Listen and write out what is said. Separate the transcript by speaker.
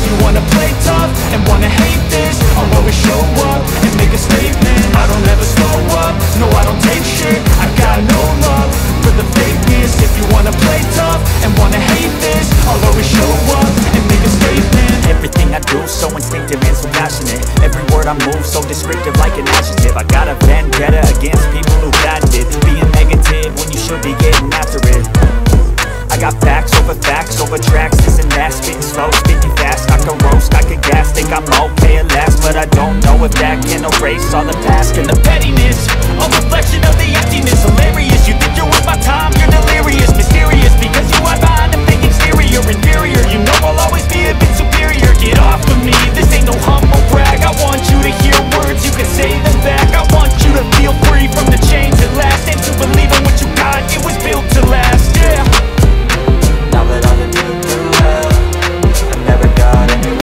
Speaker 1: you wanna play tough and wanna hate this, I'll always show up and make a statement. I don't ever slow up, no I don't take shit. I got no love for the fakeness. If you wanna play tough and wanna hate this, I'll always show up and make a statement.
Speaker 2: Everything I do so instinctive and so passionate. Every word I move so descriptive like an adjective. I got a vendetta against people who patented being negative when you should be getting after it. I got facts over tracks, this and that. Spitting slow, spitting fast. I can roast, I can gas. Think I'm okay at last, but I don't know if that can erase all the past and the pettiness. A reflection of the emptiness. Hilarious, you think you're worth my time, you're delirious. Mysterious, because you hide behind a fake exterior. Inferior, you know I'll always be a bit superior.